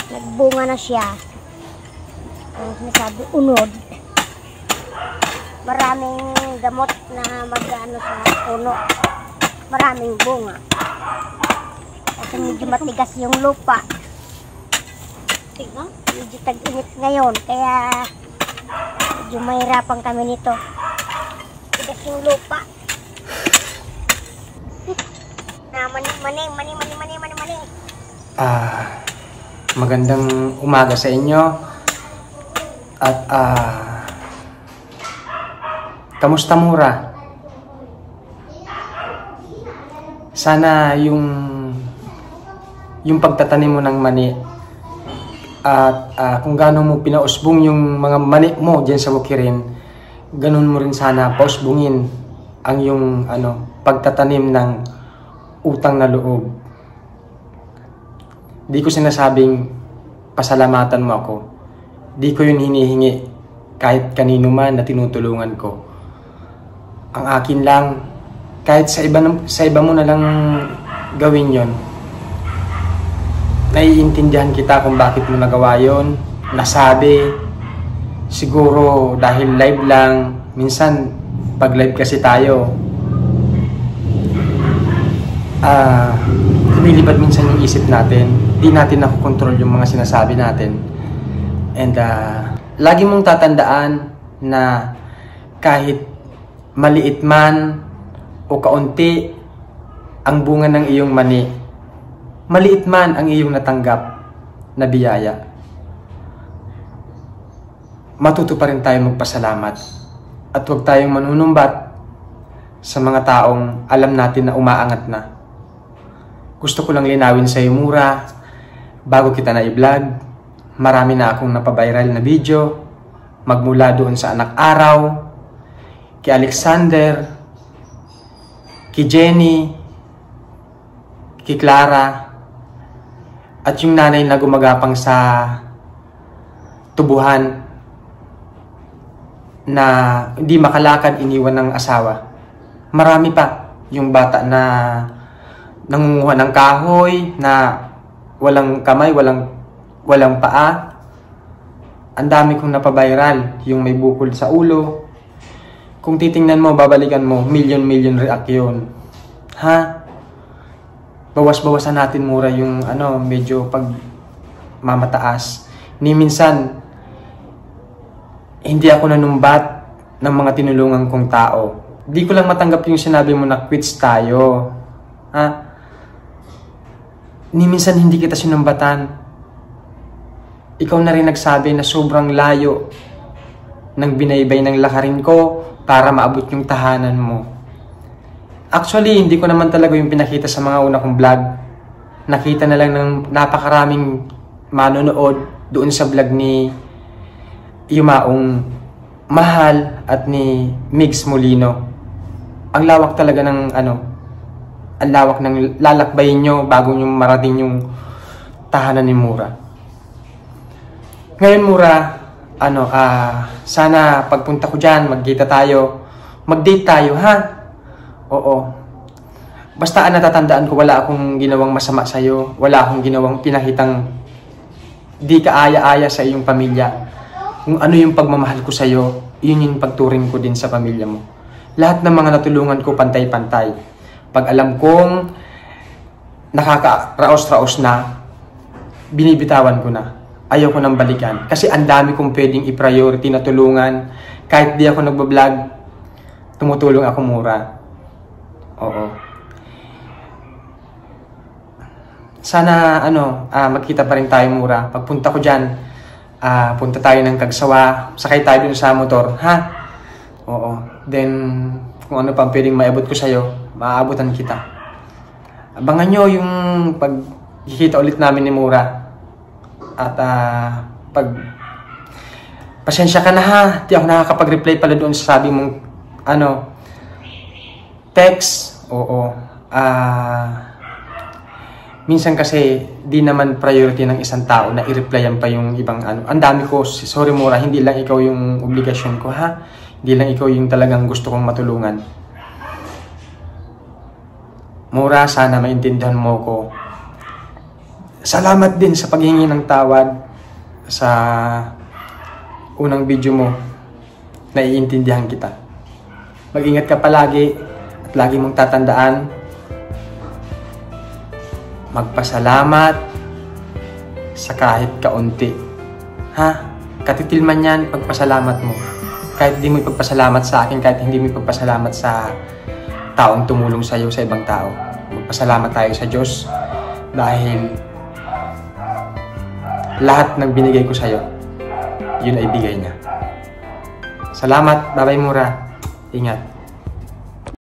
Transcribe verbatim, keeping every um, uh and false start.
nagbunga na siya. Ang sinasabi, unod. Maraming gamot na mag-ano sa puno. Maraming bunga. Kasi medyo matigas yung lupa. Tiga? Medyo tag-init ngayon. Kaya medyo mahirapan kami nito. Tigas yung lupa. Na mani, mani, mani, mani, mani, mani, mani. Ah, magandang umaga sa inyo. At ah, kamusta Mura? Sana yung yung pagtatanim mo ng mani at uh, kung gaano mo pinausbong yung mga mani mo diyan sa bukirin, ganun mo rin sana pausbungin ang yung ano pagtatanim ng utang na loob. Di ko sinasabing pasalamatan mo ako. Di ko yun hinihingi kahit kanino man na tinutulungan ko. Ang akin lang, kahit sa iba, sa iba mo na lang gawin yon. Naiintindihan kita kung bakit mo nagawa yon. Nasabi, siguro dahil live lang. Minsan, pag live kasi tayo, ah, uh, lumilipad minsan yung isip natin. Di natin nakokontrol yung mga sinasabi natin. And uh, lagi mong tatandaan na kahit maliit man o kaunti ang bunga ng iyong mani, maliit man ang iyong natanggap na biyaya, matuto pa rin tayong magpasalamat. At huwag tayong manunumbat sa mga taong alam natin na umaangat na. Gusto ko lang linawin sa iyo, Mura, bago kita na i-vlog, marami na akong napabiral na video, magmula doon sa anak araw, kay Alexander, kay Jenny, kay Clara, at yung nanay na gumagapang sa tubuhan na hindi makalakad, iniwan ng asawa. Marami pa yung bata na nangunguha ng kahoy, na walang kamay, walang, walang paa. Ang dami kong napabiral, yung may bukol sa ulo. Kung titingnan mo, babalikan mo, million-million react yun. Ha? Bawas-bawasan natin Mura yung ano, medyo pag mamataas. Ni minsan, hindi ako nanumbat ng mga tinulungan kong tao. Di ko lang matanggap yung sinabi mo na quits tayo. Ha? Ni minsan hindi kita sinumbatan. Ikaw na rin nagsabi na sobrang layo ng binaybay ng lakarin ko para maabot yung tahanan mo. Actually, hindi ko naman talaga yung pinakita sa mga una kong vlog. Nakita na lang ng napakaraming manonood doon sa vlog ni Yumaong Mahal at ni Migs Molino. Ang lawak talaga ng ano, ang lawak ng lalakbayin nyo bago nyo marating yung tahanan ni Mura. Ngayon Mura, ano, ah, uh, sana pagpunta ko dyan, magkita tayo, mag-date tayo, ha? Oo. Basta ang natatandaan ko, wala akong ginawang masama sa'yo, wala akong ginawang pinakitang di kaaya-aya sa iyong pamilya. Kung ano yung pagmamahal ko sa'yo, yun yung pagturing ko din sa pamilya mo. Lahat ng mga natulungan ko, pantay-pantay. Pag alam kong nakaka-raos-raos na, binibitawan ko na. Ayaw ko nang balikan. Kasi ang dami kong pwedeng i-priority na tulungan. Kahit di ako nagbablog, tumutulong ako Mura. Oo. Sana, ano, uh, magkita pa rin tayo Mura. Pagpunta ko dyan, uh, punta tayo ng Kagsawa. Sakay tayo dun sa motor, ha? Oo. Then, kung ano pang pwedeng maabot ko sa'yo, maaabutan kita. Abangan nyo yung pagkikita ulit namin ni Mura. At uh, pag pasensya ka na ha, di ako nakakapag-reply pala doon sa sabi mong ano, text. Oo. Uh, minsan kasi di naman priority ng isang tao na i-replyan pa yung ibang ano. Ang dami ko, sorry Mura, hindi lang ikaw yung obligasyon ko ha. Hindi lang ikaw yung talagang gusto kong matulungan. Mura, sana maintindihan mo ko. salamat din sa paghingi ng tawad sa unang video mo. Naiintindihan kita. Mag-ingat ka palagi at lagi mong tatandaan, magpasalamat sa kahit kaunti. Ha? Katitil man yan, pagpasalamat mo. Kahit hindi mo ipagpasalamat sa akin, kahit hindi mo ipagpasalamat sa taong tumulong sa iyo, sa ibang tao. Magpasalamat tayo sa Diyos dahil lahat ng binigay ko sa iyo, yun ay bigay niya. Salamat. Bye-bye, Mura. Ingat.